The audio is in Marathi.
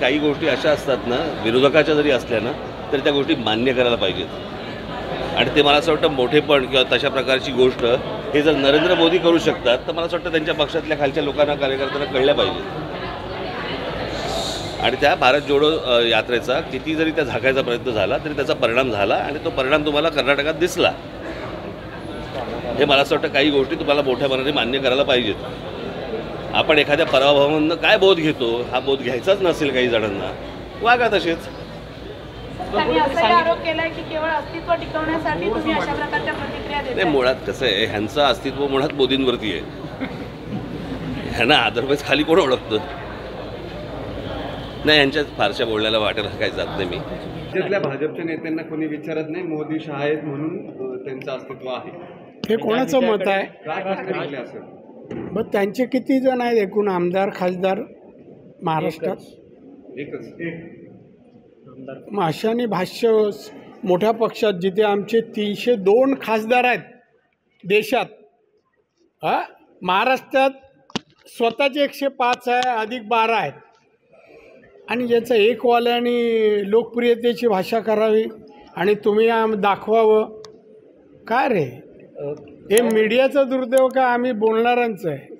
काही गोष्टी अशा असतात ना, विरोधकाच्या जरी असल्या ना तरी त्या गोष्टी मान्य करायला पाहिजेत. आणि ते मला असं वाटतं मोठेपण किंवा तशा प्रकारची गोष्ट हे जर नरेंद्र मोदी करू शकतात तर मला असं वाटतं त्यांच्या पक्षातल्या खालच्या लोकांना, कार्यकर्त्यांना कळल्या पाहिजे. आणि त्या भारत जोडो यात्रेचा किती जरी त्या झाकायचा प्रयत्न झाला तरी त्याचा परिणाम झाला आणि तो परिणाम तुम्हाला कर्नाटकात दिसला. हे मला असं वाटतं काही गोष्टी तुम्हाला मोठ्या मनाने मान्य करायला पाहिजेत. आपण एखाद्या पराभवामधून काय बोध घेतो, हा बोध घ्यायचाच नसेल काही जणांना, वागा तसेच. त्यांनी असाही आरोप केलाय की केवळ अस्तित्व टिकवण्यासाठी तुम्ही अशा प्रकारच्या प्रतिक्रिया देताय. नाही, मुळात कसं आहे, ह्यांचं अस्तित्व मुळात मोदींवरती आहे. ह्यांना अदरवाईज खाली कोण ओळखतं? नाही, यांच्याच फारशा बोलण्याला वाटेल काही जात नाही मी. राज्यातल्या भाजपच्या नेत्यांना कोणी विचारत नाही, मोदी शहा आहेत म्हणून त्यांचं अस्तित्व आहे. हे कोणाचं मत आहे? राज ठाकरे म्हटले असं. मग त्यांचे किती जण आहेत एकूण आमदार खासदार महाराष्ट्रात? एकच. मग अशाने भाष्य मोठ्या पक्षात जिथे आमचे 302 खासदार आहेत देशात, महाराष्ट्रात स्वतःचे 105 आहे, अधिक 12 आहेत, आणि ज्याचं एकवाल्याने लोकप्रियतेची भाषा करावी आणि तुम्ही दाखवावं काय रे? हे मीडियाचा दुर्दैव का आम्ही बोलणाऱ्यांचं आहे?